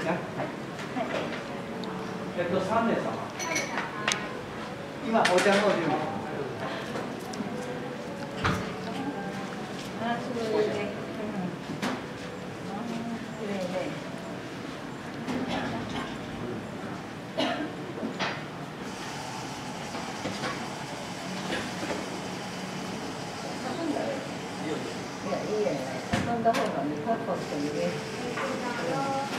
ね。3名様。今お茶の準備。 あ、すごいね。綺麗ね。いや、いいやね。遊んだ方がね、パッパってね。